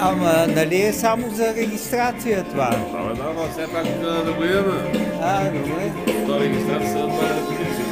Ама нали е само за регистрация това? Да, но все пак да го имаме. Добре. Това регистрация, това е репетиция.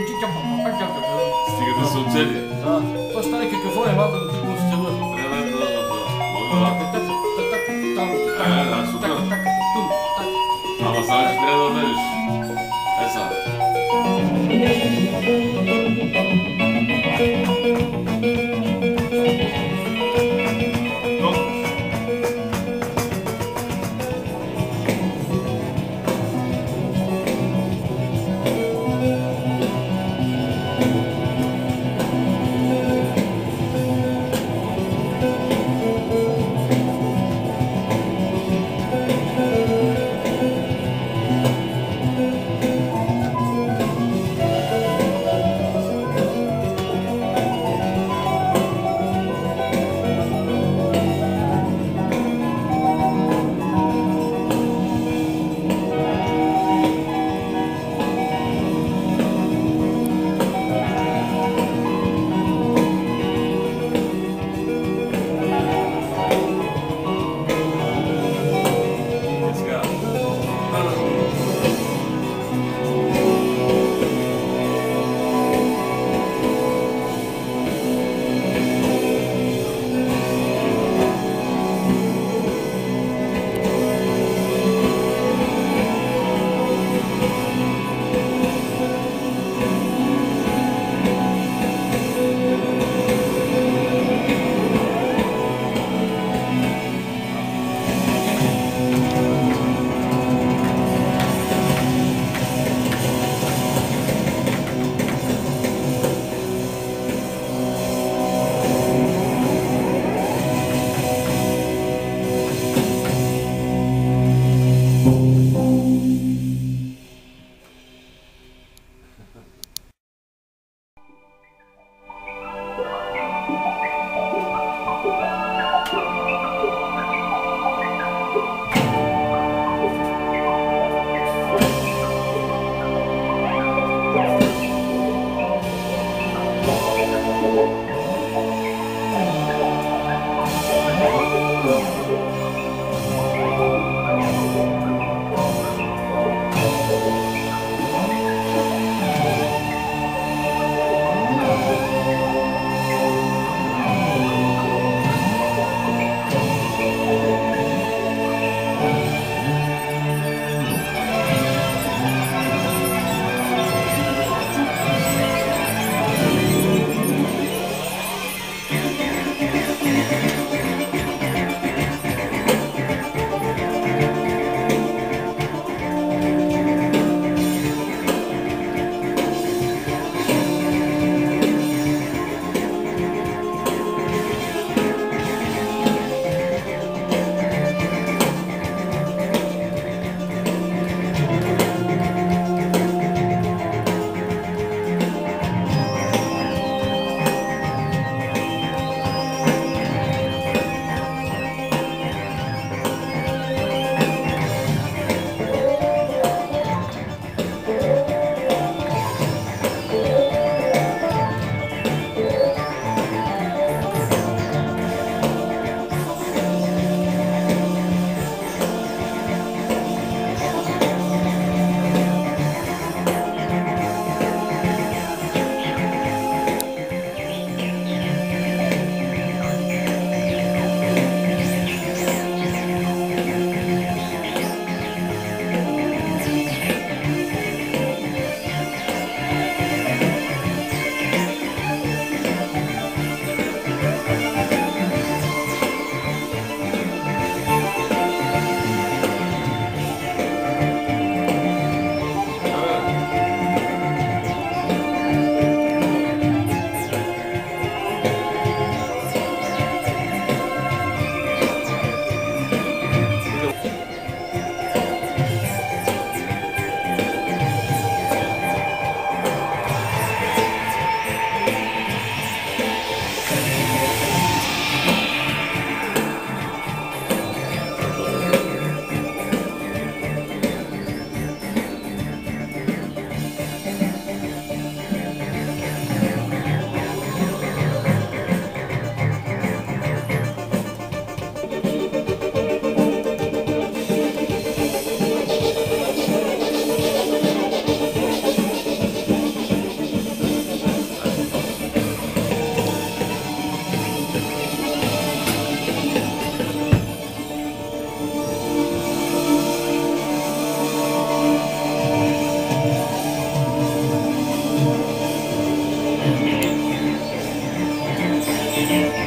Стига да се оцели. Да, това стане какафония, малко да тъкмо стила. Трябва да Da, super. Ama sadece biraz oradaymış. Esa.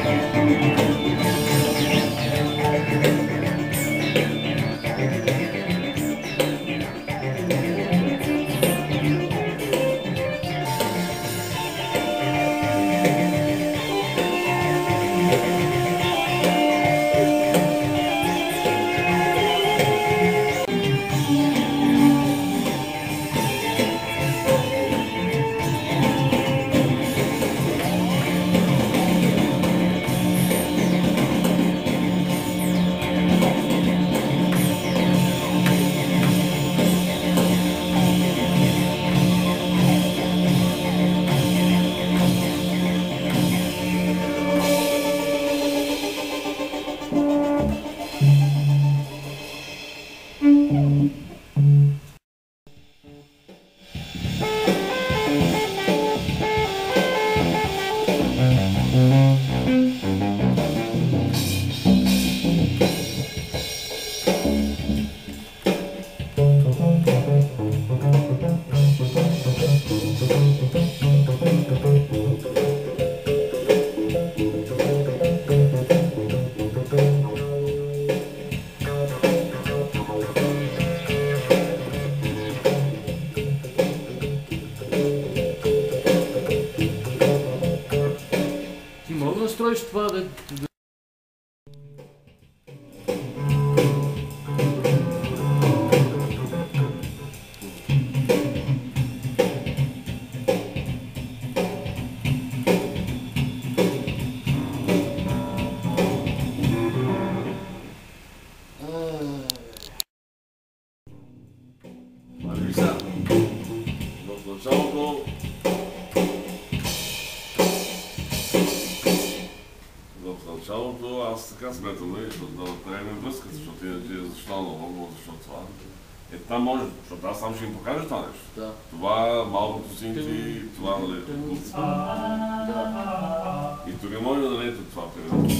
строиш това да... Аз така смятам, да направим връзката, защото иначе защо много, защо това. Там може, защото аз сам ще им покажа това нещо. Да. Това малкото синти, това нали. И тук може да дадете това, примерно.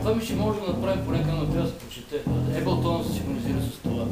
Това ми ще може да направим поне към трябва да се почете. Ableton се синхронизира с това.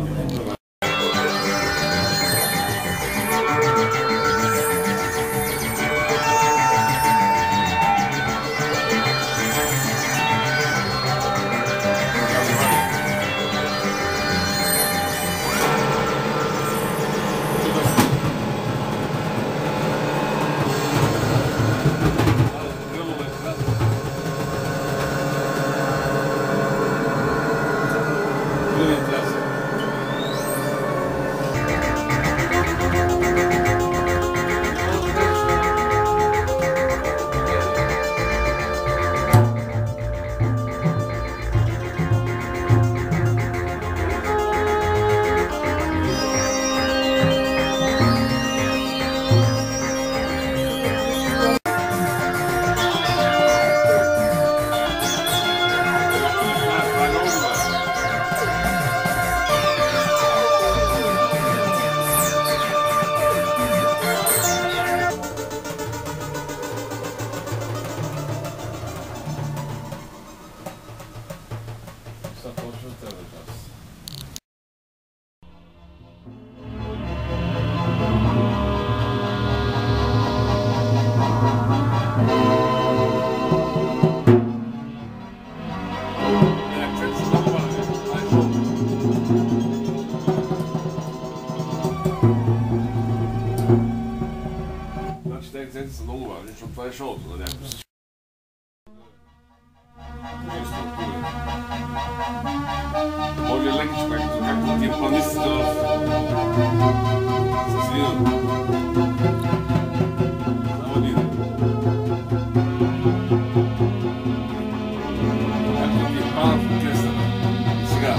Акценти са много важни, защото това е шоуто на някакво си. Може лекичко, както тия планистите с вино. Само един. Както тия пана в оркестъра. И сега.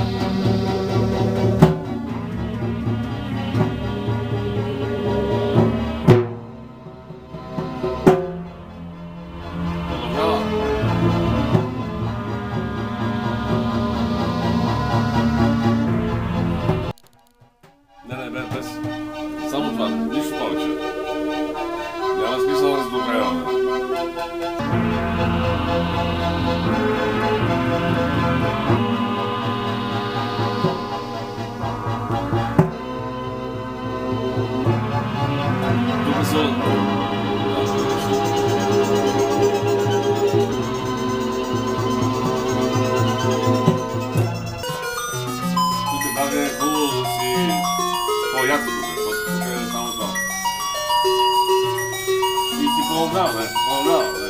Само това, нищо повече. Няма смисъл да раздобряваме. Тук са... Тук даже е хубаво да си по-яко. Само това. И ти продължава, продължава.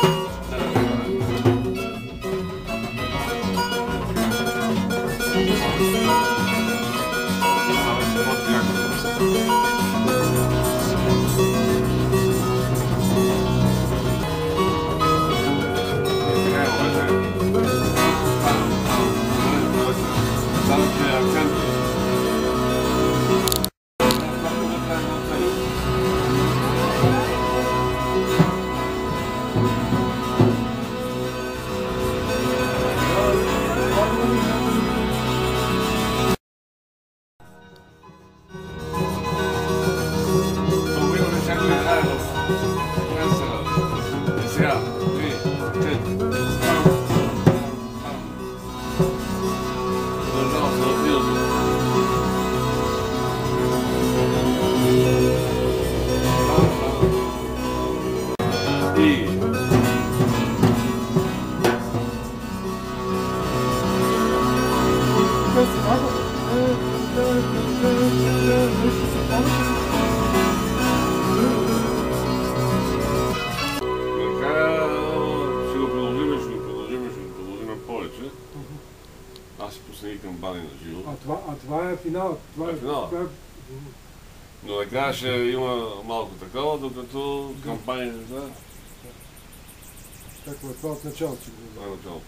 Аз си посъдих към бани на живо. А това е финал. Това е финал. Но накрая ще има малко такова, докато кампанията... Какво е това от началото? Това е началото.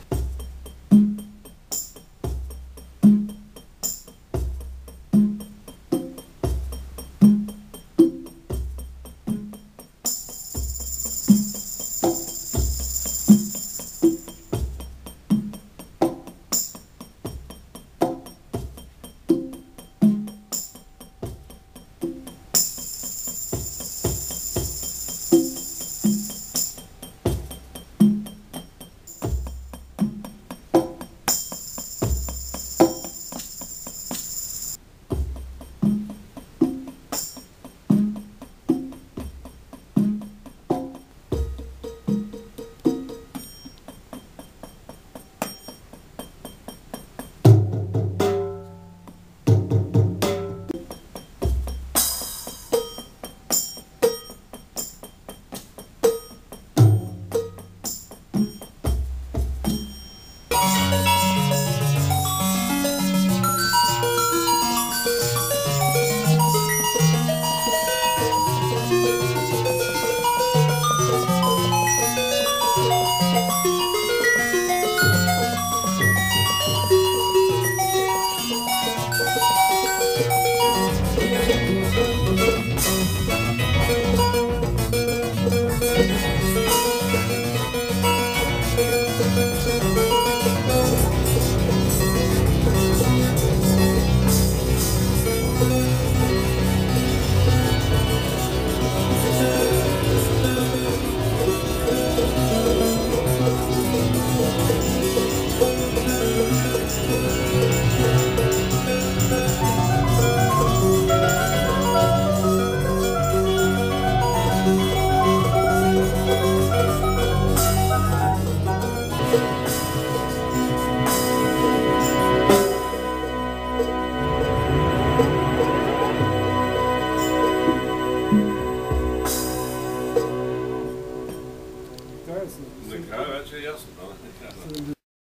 вече е ясно, да, не трябва.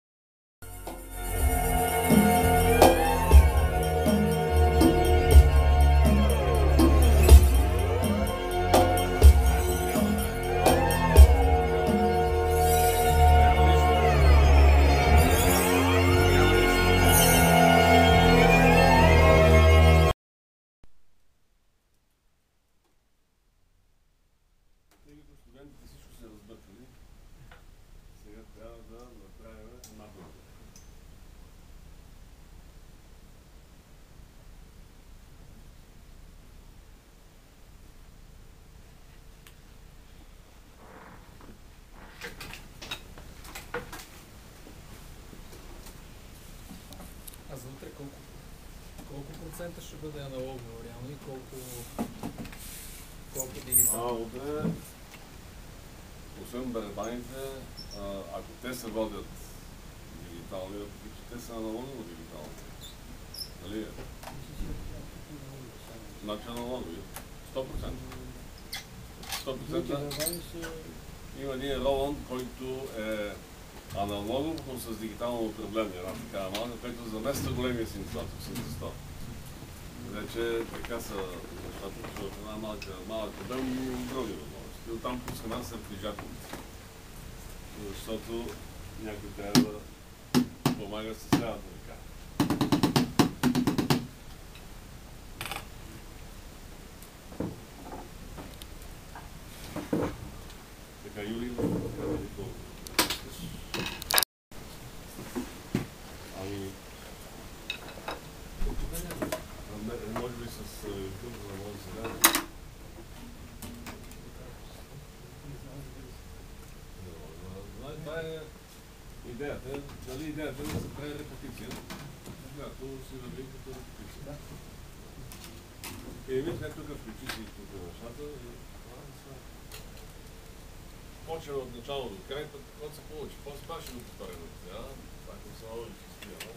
А за утре колко процента ще бъде аналогово реално и колко дигитално? Утре, освен барабаните, ако те се водят дигитални, въпреки че те са аналогово дигитални. Нали? Значи аналогови. 100%. 100% има един Роланд, който е аналогов, но с дигитално управление, една такава малка, който замества големия синтезатор. Вече така са нещата, че в една малък обем има други възможности. Оттам пуска нас са прижателници. Защото някой трябва да помага с лявата ръка. Така, Юли, може би с YouTube, за да може да се даде. Това е идеята. Дали идеята е да се прави репетиция, когато си върви като репетиция. И мисля, тук включи си тук нещата. Почва от начало до край, какво се получи. После пак ще го повторим от сега. Пак не са много ще спия,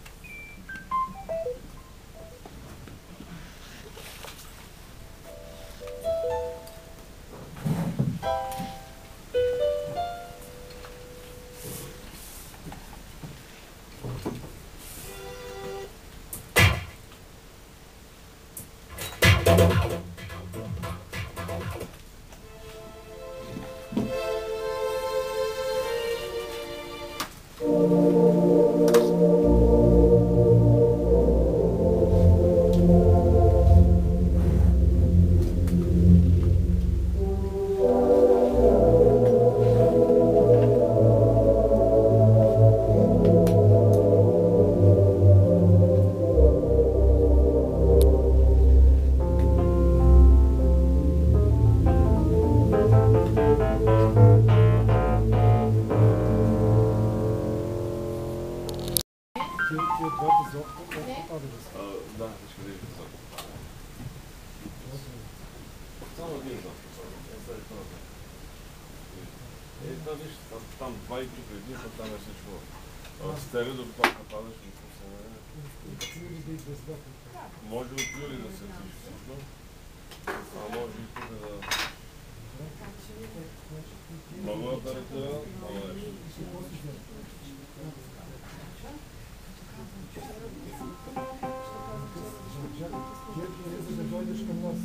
Там два и тук един, защото там е всичко стели, докато падаш и се може от Юли да се движи всичко, а може и тук да... Много апаратура, много нещо. За да дойдеш към нас.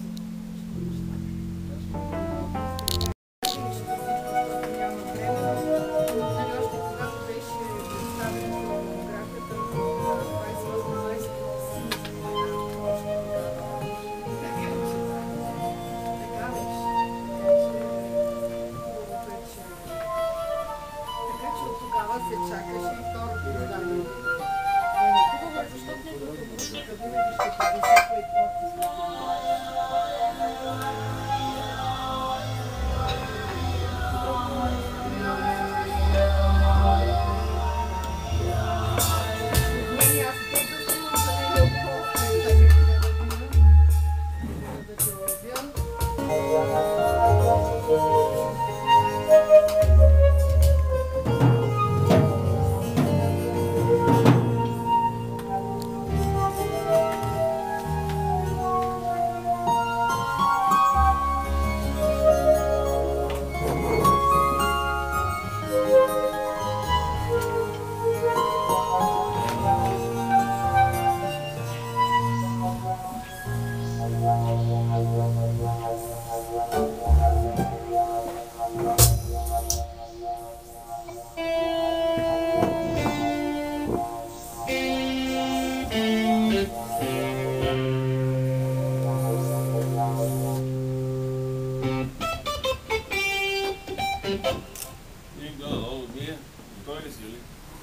И горе-долу ние. Готови ли си, Юли?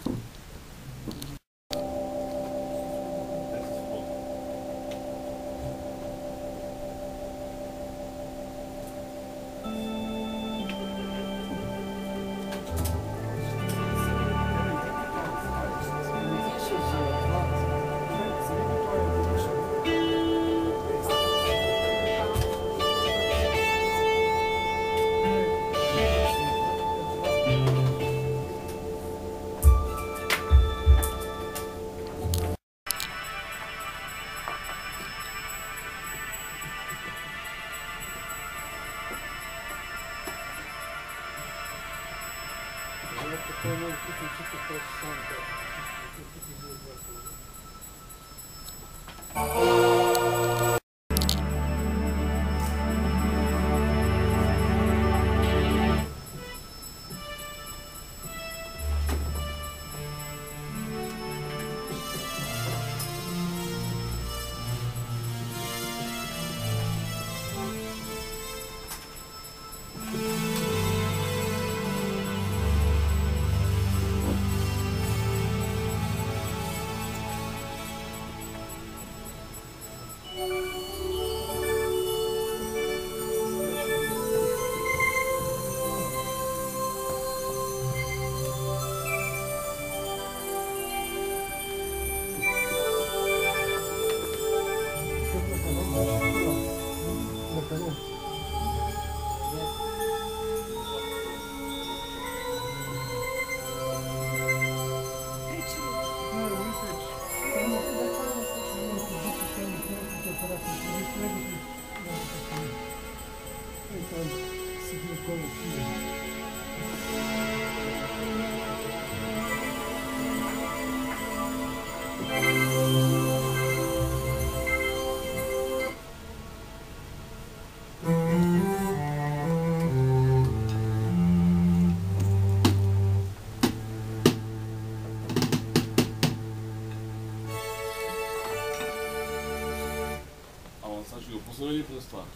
Ще го пусна ли през това?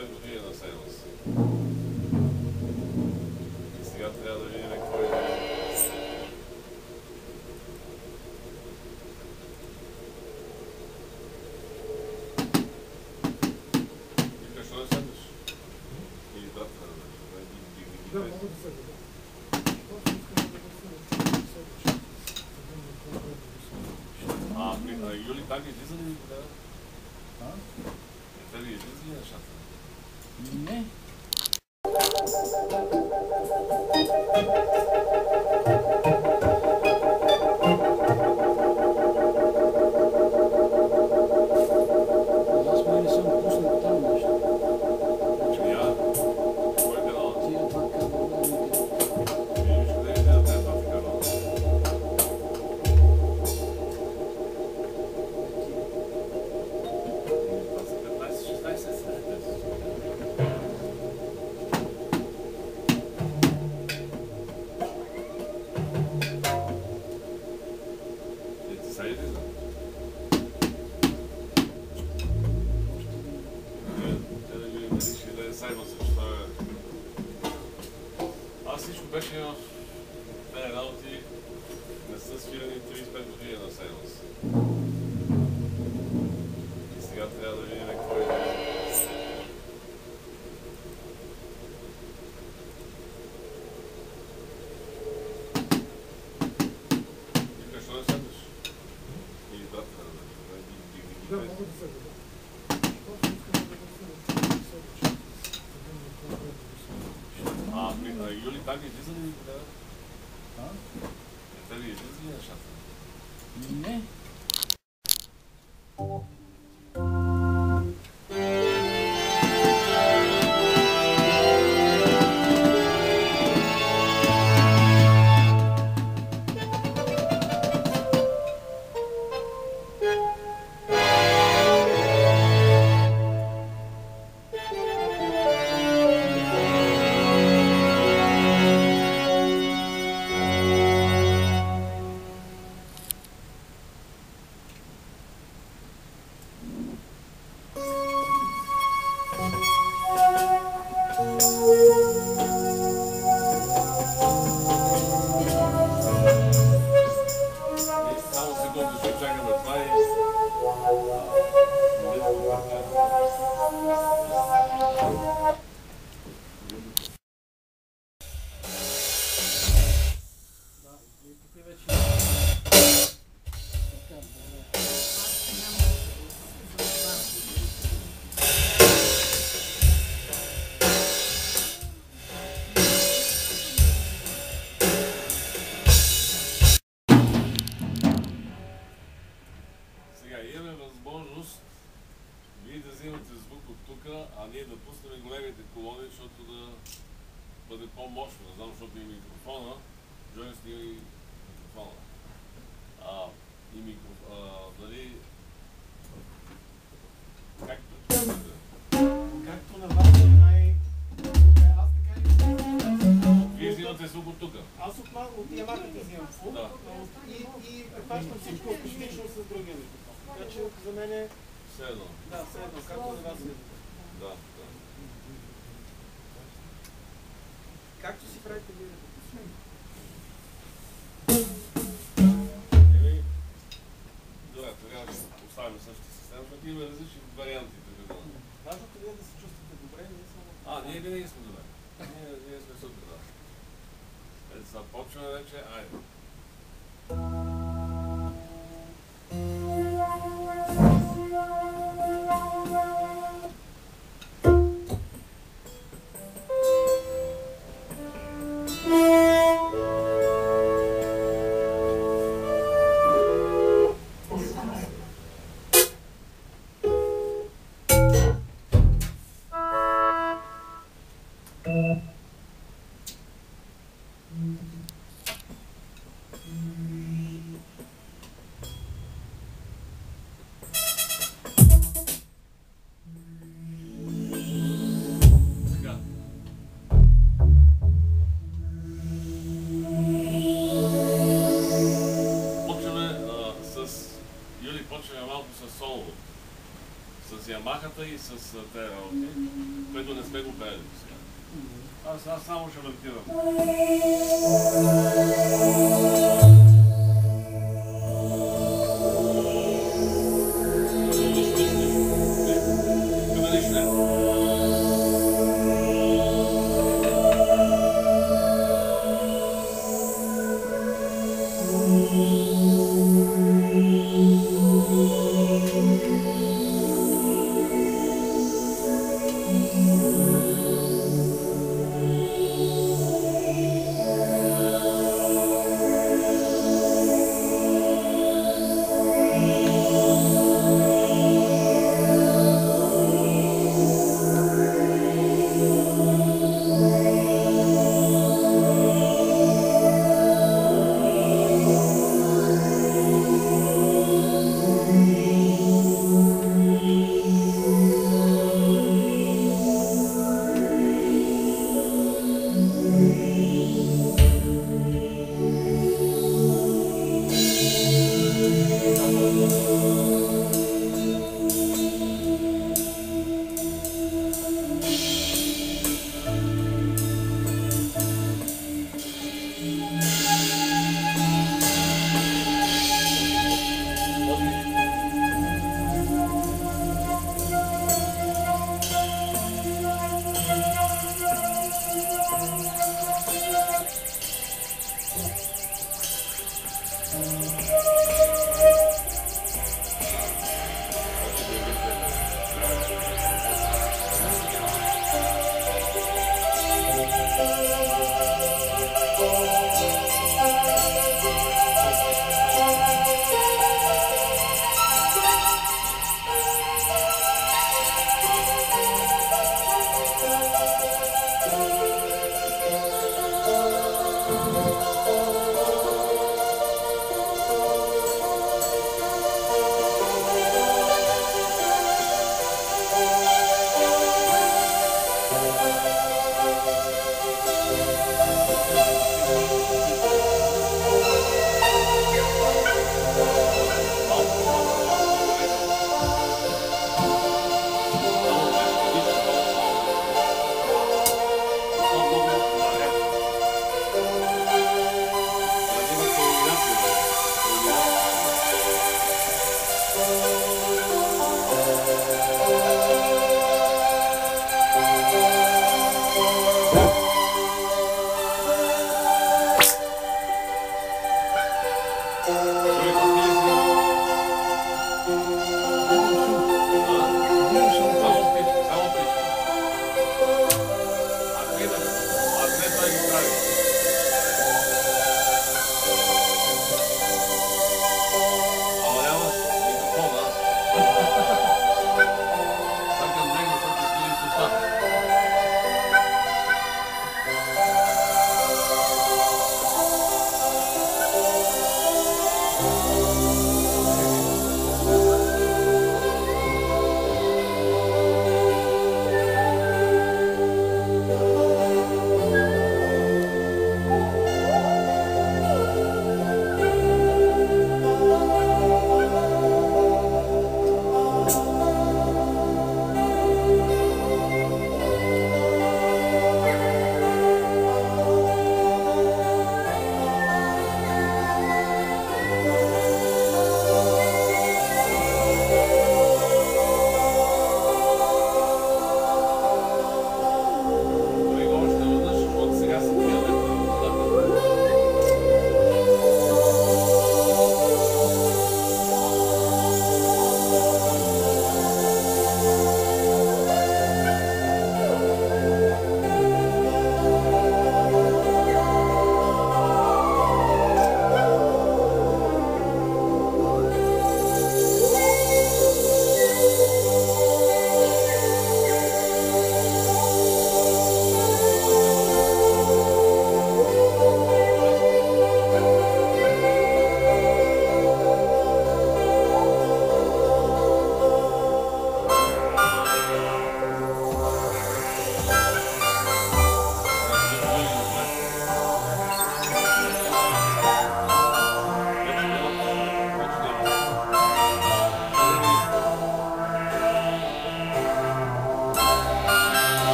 35 години на сеанс. И сега трябва да видим кой е. Викаш, що не седнеш? Или брат Да, мога да седа. Юли, так излиза ли да? Те ли излиза ли нещата? Не. Аз май не съм пуснал там нещо. Я? Кой е канал? Тия два канала не видя. Виж къде е на тези два канала? Това са 15-16 ти са излиза? Аз всичко беше в тези работи, не са свирани 35 години на Саймонс. И сега трябва да видим кой е. Викаш, що не седнеш? Или брат Да, мога да седа. Юли, так излиза ли да? Те ли излиза ли нещата? Не. а ние да пуснем големите колони, защото да бъде по-мощно. Не знам, защото и микрофона, Джони снима и микрофона. Дали... Както на вас е аз така и... Вие взимате звук от тук? Аз от Ямахата взимам звук и препащам всичко акустично с другия микрофон. Така че за мен е... Все едно. Да, все едно, както на вас е. Да. Както си правите вие? Добре, тогава ще оставим същата система, защото има различни варианти. Важното вие да се чувствате добре, ние само... Ние винаги сме добре. Ние сме супер, да. Започваме вече, айде. музиката и с тези работи, което не сме го пеели до сега. Аз само ще въртирам.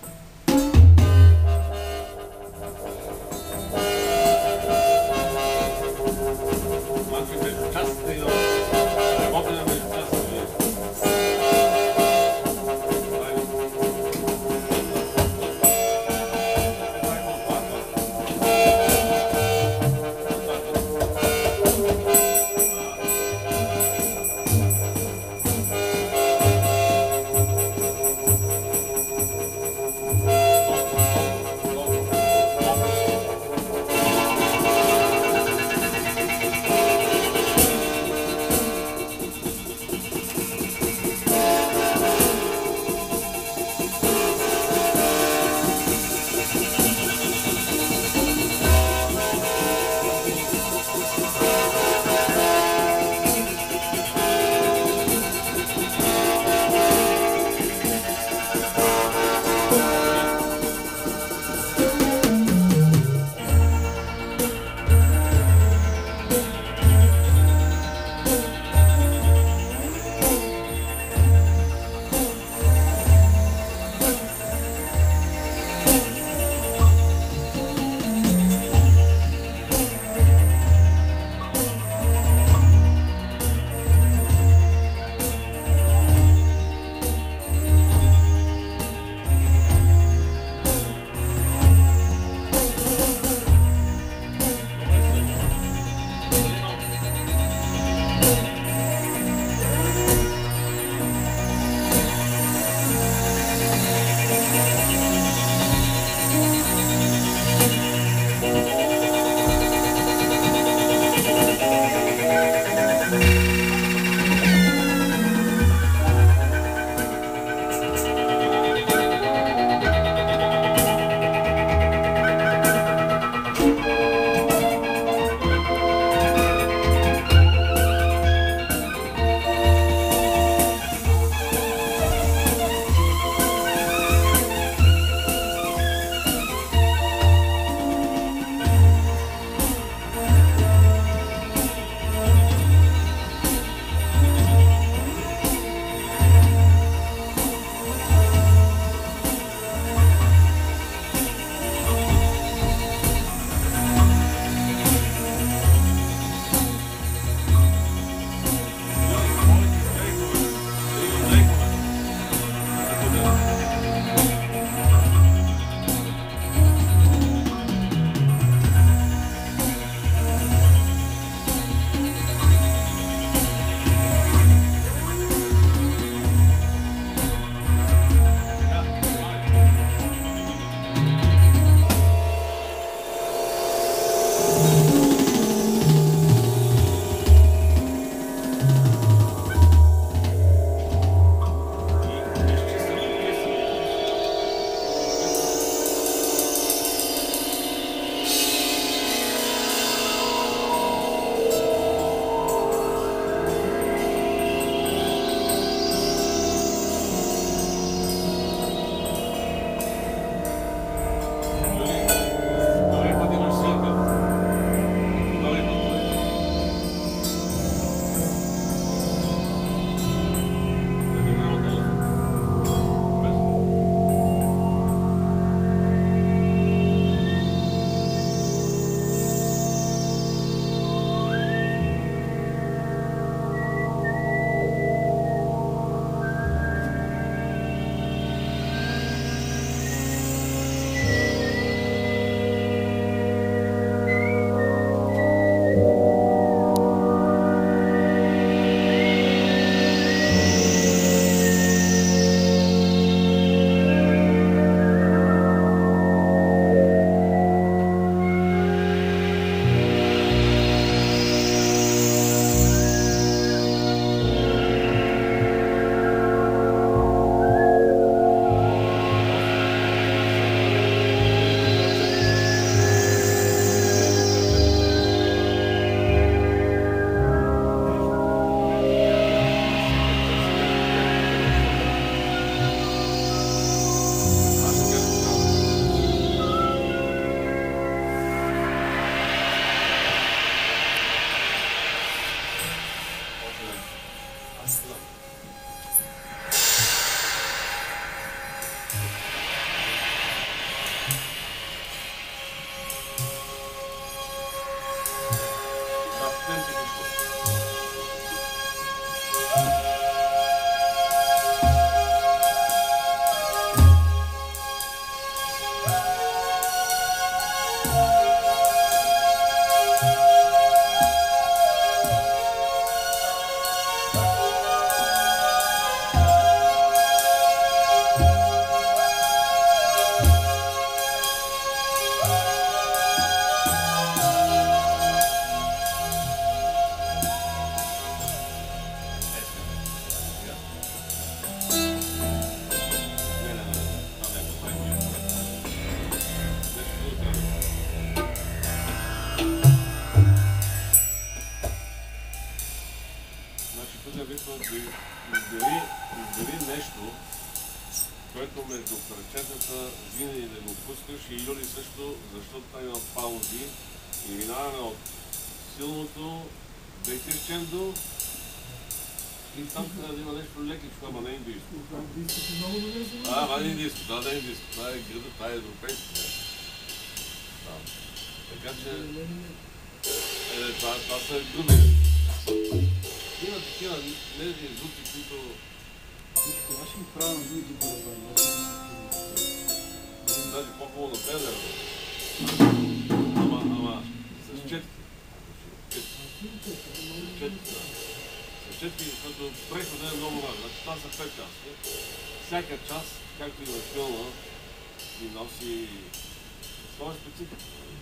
Manchmal mit Tasten, Robben mit Tasten. Избери нещо, което между парчетата винаги да го пускаш и Юли също, защото там има паузи и минаваме от силното декрещендо и там трябва да има нещо лекичко, ама не индийско. Това не е индийско, това не е индийско, това е града, това е европейско. Така че това са груби. Има такива нежни звуци, които... Това ще ми правя на други барабани. Даже по-хубаво на педера. Ама с четки. С четки, защото преходът е много важен. Значи това са 5 части. Всяка част, както и в филма, си носи своя специфика.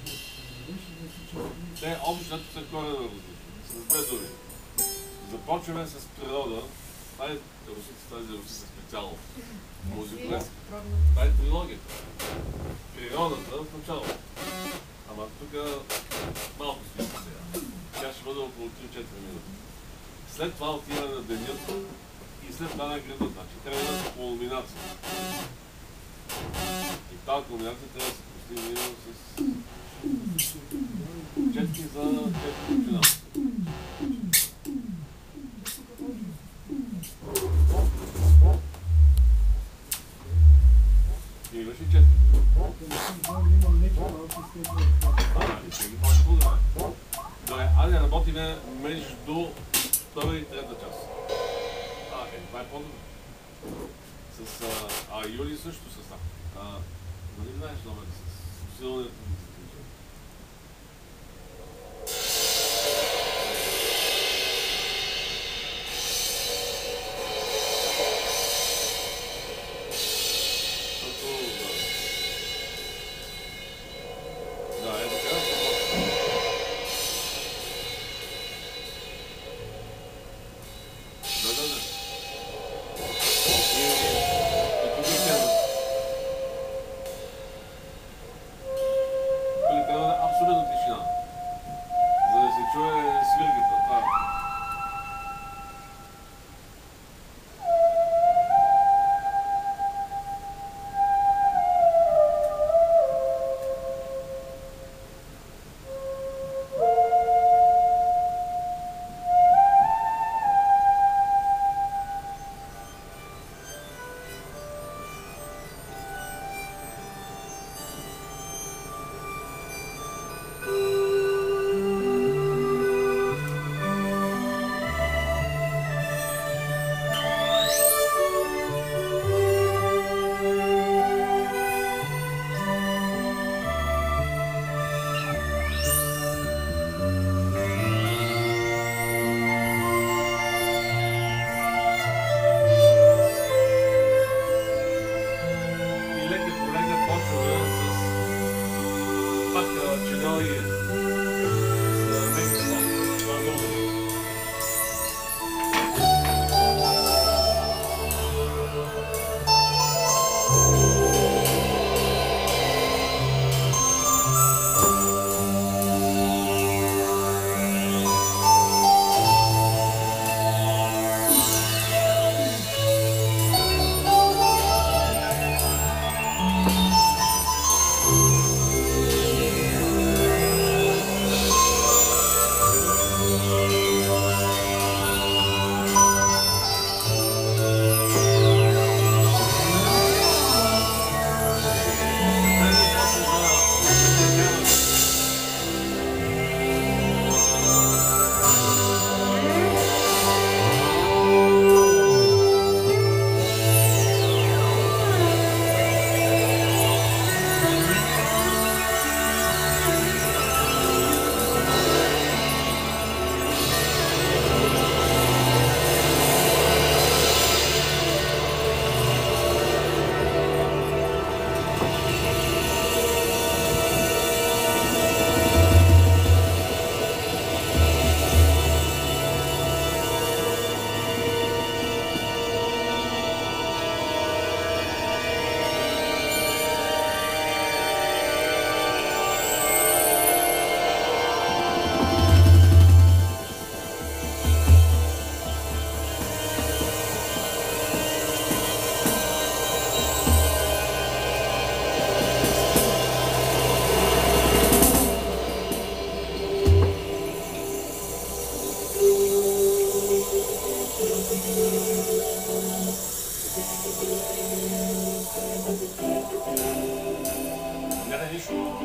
Те общо са коренно различни. С две думи. Започваме с природа. Това е русица специално. Музика. Това е трилогията. Природата в начало. Ама тук малко слиза сега. Тя ще бъде около 3-4 минути. След това отиваме на денят и след това на града. Значи трябва да е кулминация. И тази кулминация трябва да се постигне именно с четки за четки финал. И имаш и четки. И ще ги пак по-добре. Добре, айде работиме между втора и трета част. Това е по-добре. С Юли също състав. Нали знаеш номер с усилването на дисциплина? Да, е така. Да. Абсолютно тишина. За да се чуе свирката. Това е.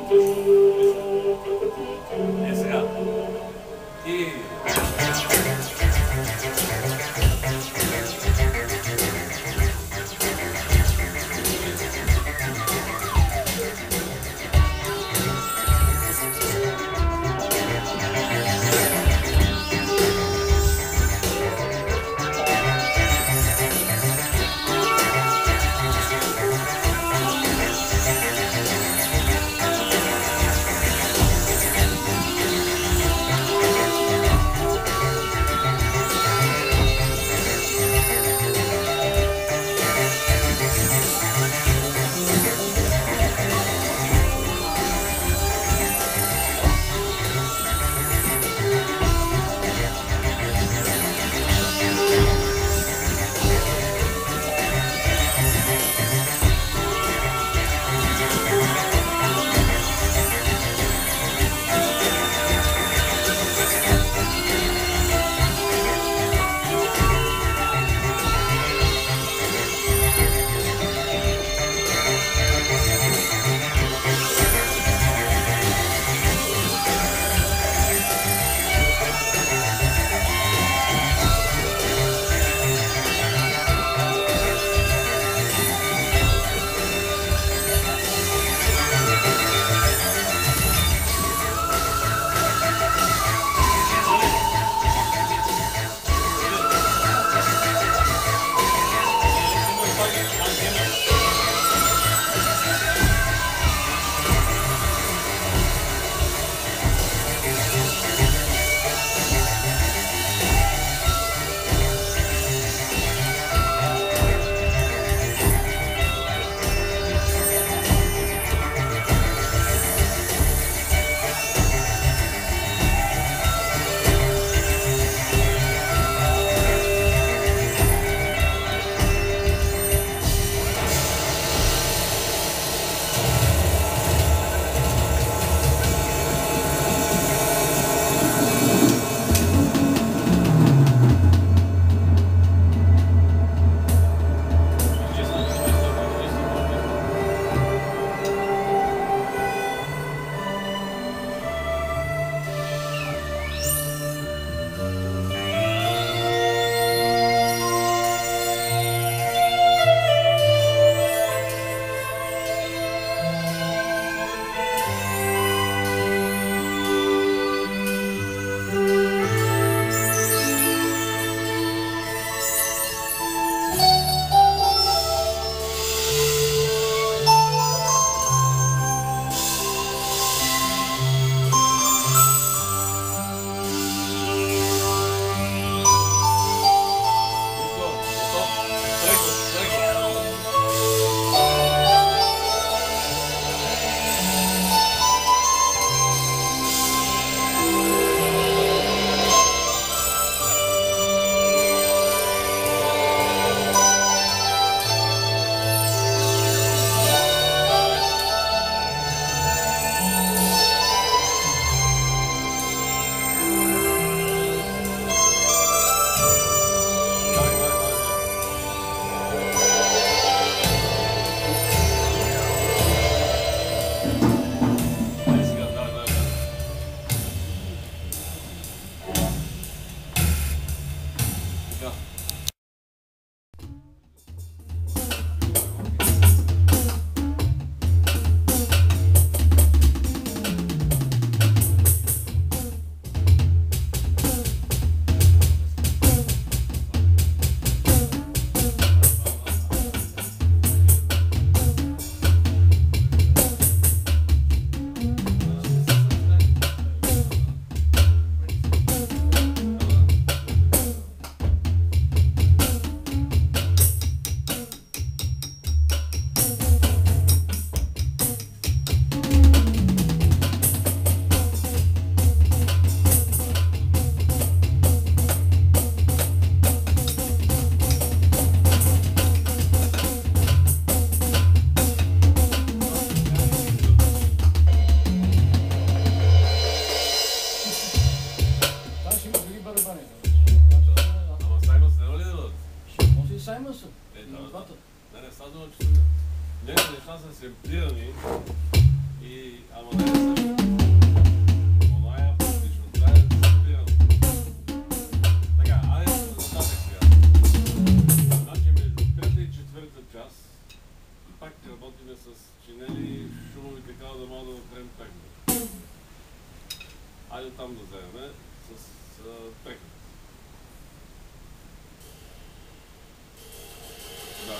Е, сега. И... са семплирани и Ама не е също. Но е автентично. Това е събирано. Така, айде нататък сега. Значи между трета и четвърта част пак работиме с чинели, шумови, така да мога да направим преход. Айде там да вземем с преход. Да.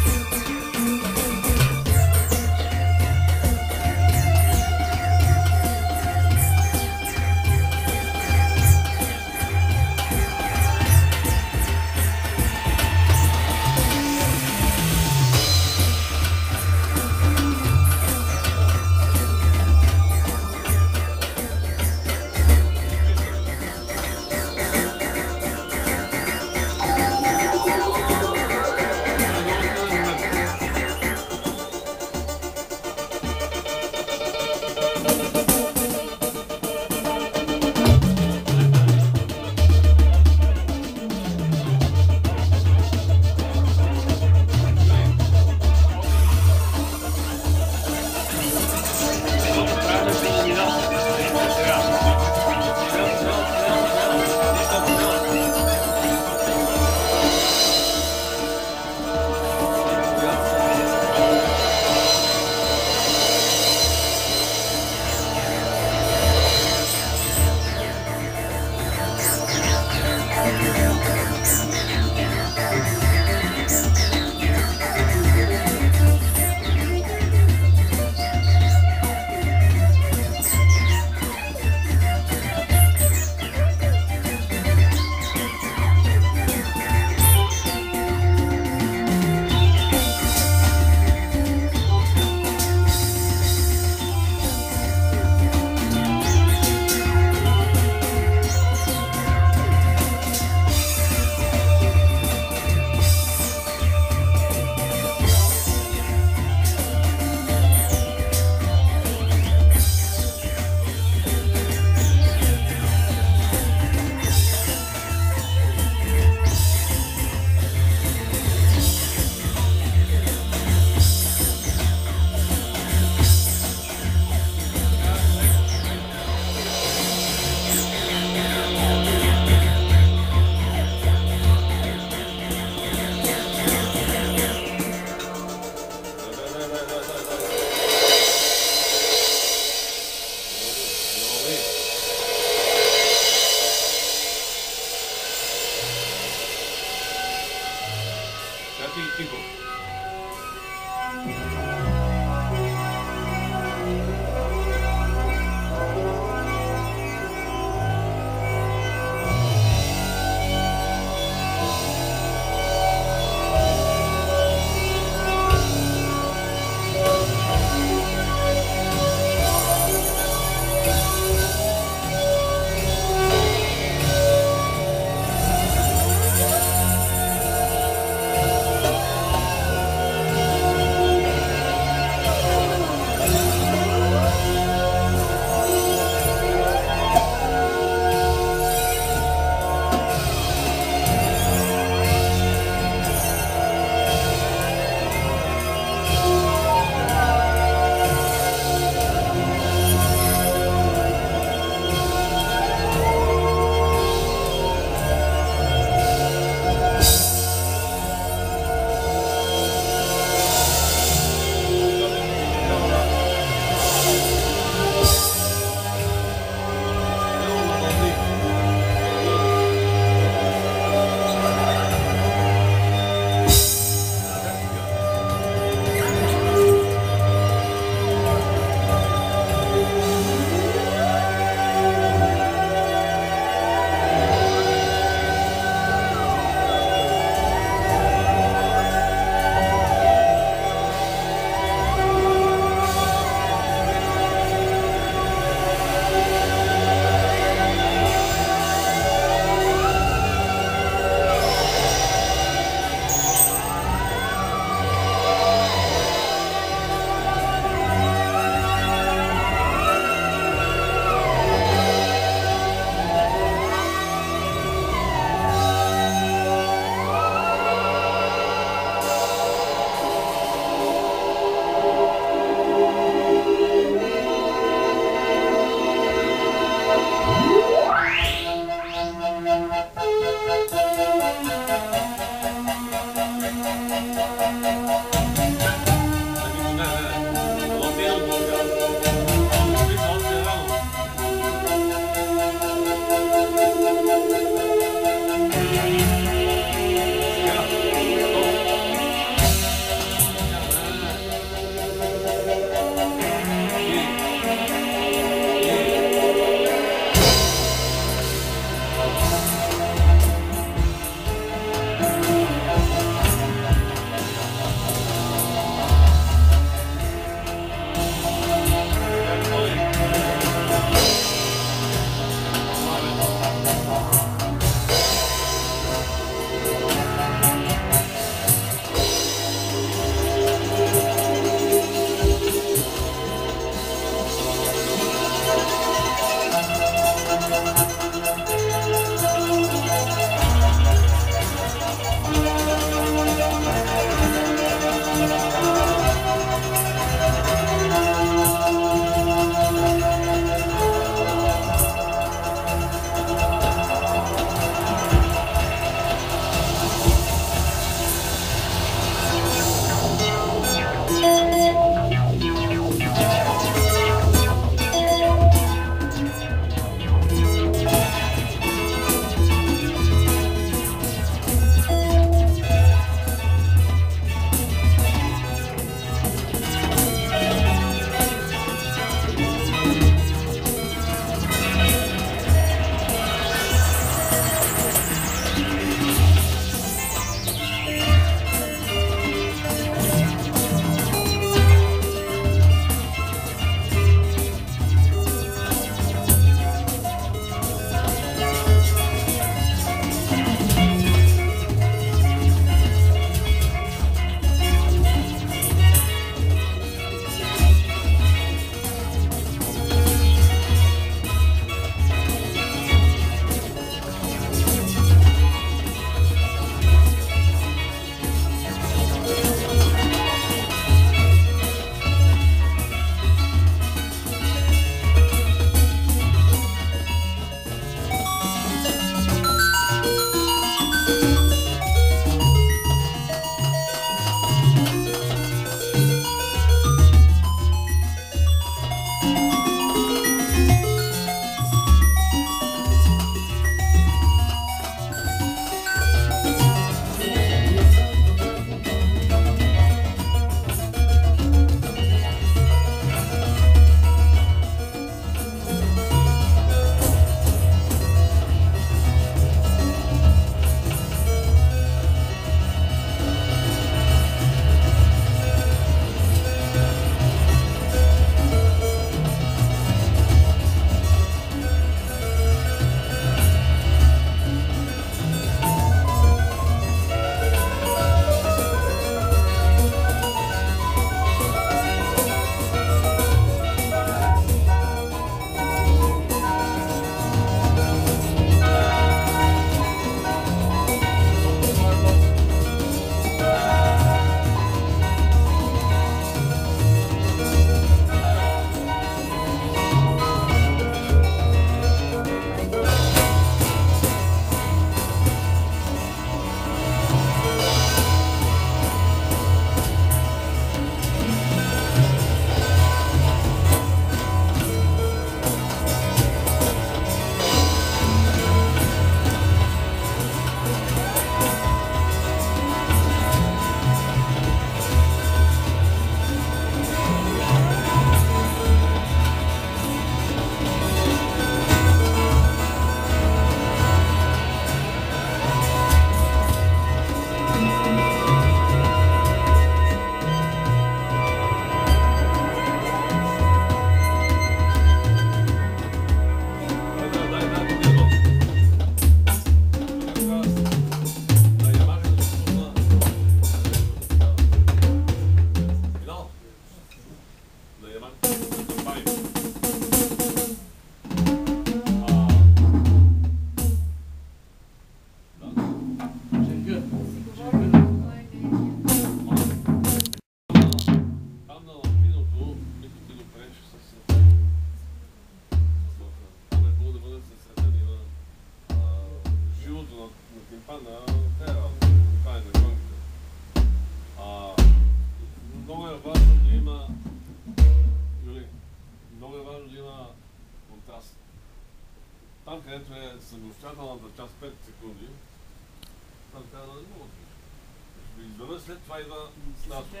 Там, където е самостоятелната част 5 секунди, там трябва да не го отвиш. Ще изведнъж след това идва снасота.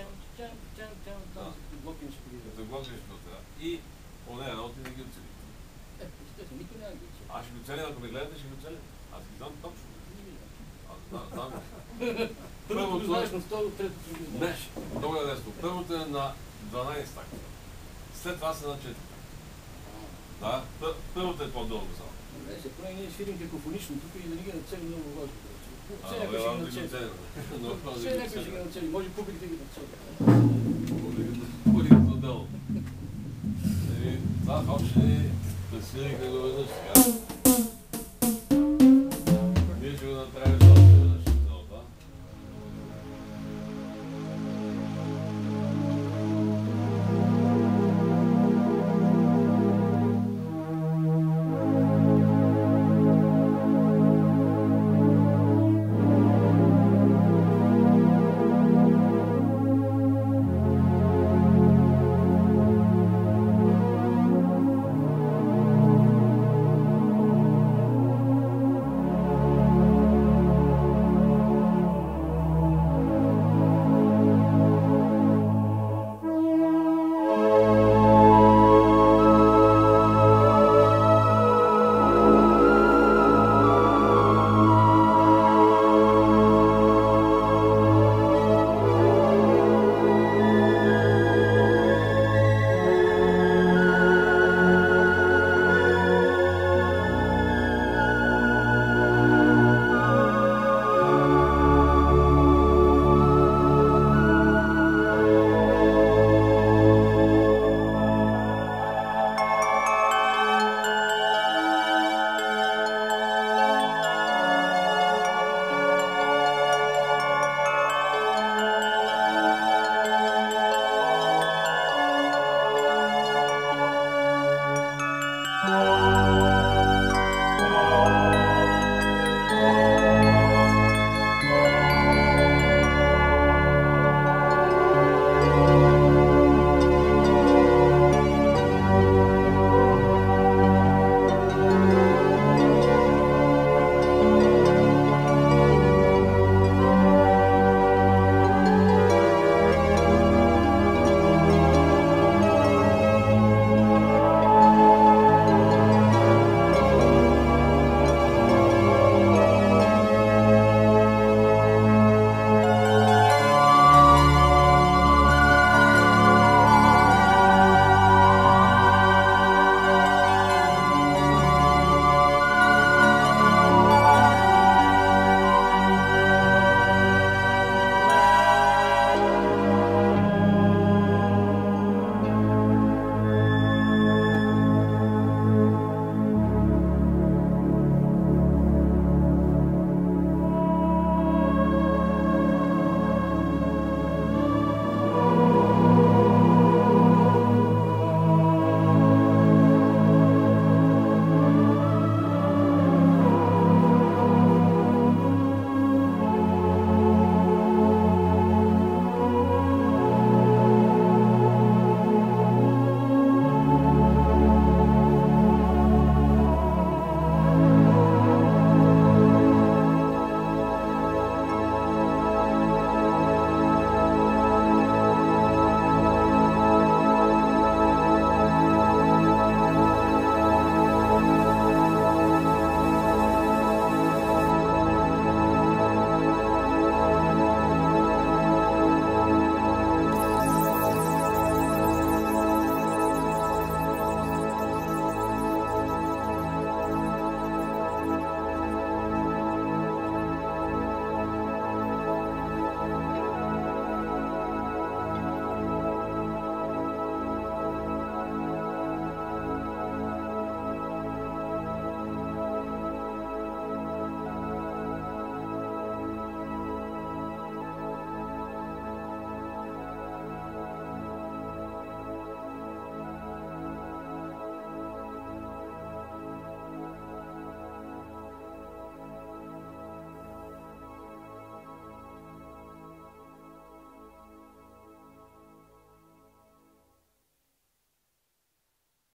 Като глокнеш до това. И оне работи не ги оцели. Никой няма ги оцели. Аз ще ги оцеля, ако ме гледате, ще ги оцеля. Аз ги знам точно. Аз знам. Първото знаеш на второ, трето си ги знаеш. Не, много е лесно. Първото е на 12 такта. След това са на 4. Да, първото е по-дълго само. Добре, се прави ние свирим какофонично тук и да ни ги нацели много важно. Все някой ще ги нацели. Все някой ще ги нацели. Може публик да ги нацели. Публикът отделно. Това още не свирихме го веднъж сега.